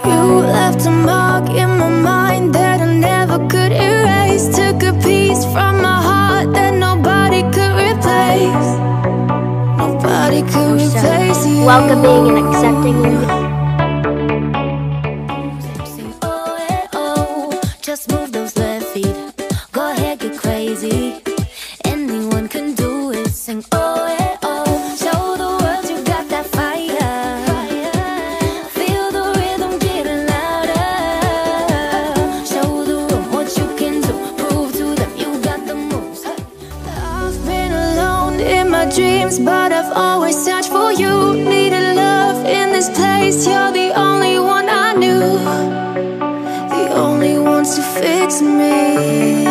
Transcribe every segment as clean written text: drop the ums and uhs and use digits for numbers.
You left a mark in my mind that I never could erase. Took a piece from my heart that nobody could replace. Nobody could replace you. Welcoming and accepting you. Just move those left feet. Go ahead, get crazy. Anyone can do it. Sing oh, eh, oh. Show the world you got that fire. Feel the rhythm getting louder. Show the room what you can do. Prove to them you got the moves. I've been alone in my dreams, but I've always searched for you. Needed love in this place. You're the only one I knew. Only wants to fix me.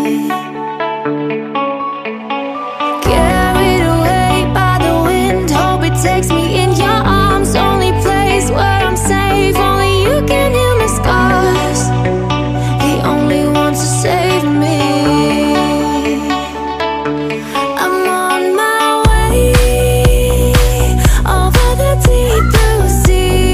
Carried away by the wind, hope it takes me in your arms. Only place where I'm safe, only you can heal my scars. He only wants to save me. I'm on my way over the deep blue sea.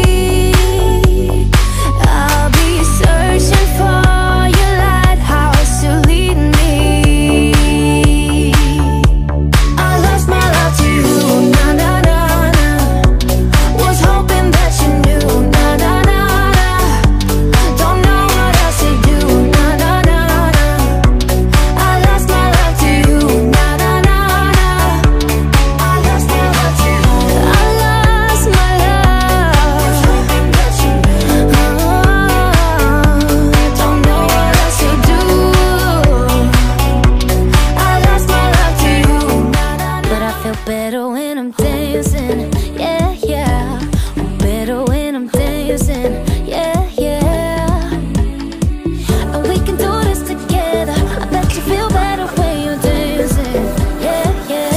Better when I'm dancing, yeah, yeah. Better when I'm dancing, yeah, yeah. And we can do this together. I bet you feel better when you're dancing, yeah, yeah.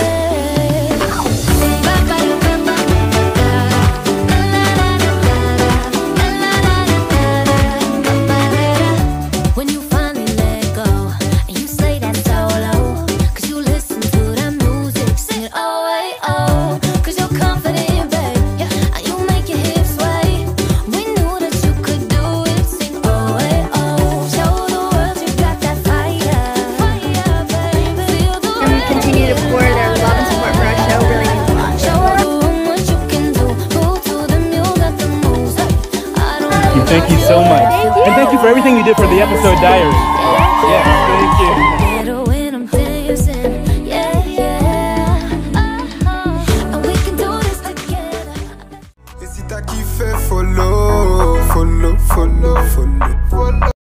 When you finally let go and you say that solo, 'cause you listen to that music, sing it oh, hey, oh, 'cause you're confident, babe, yeah, and you make your hips sway. We knew that you could do it, sing oh, hey, oh. Show the world you got that fire, fire, baby. Feel the And we continue to pour their love and support for our show. Really means a lot. show the room what you can do. Prove to them you got the moves. I don't know. Thank you so much. And thank you for everything you did for the episode diary. Yeah, thank you. Better when I'm dancing, yeah, yeah. And we can do this together. Et si t'as kiffé, follow, follow, follow, follow.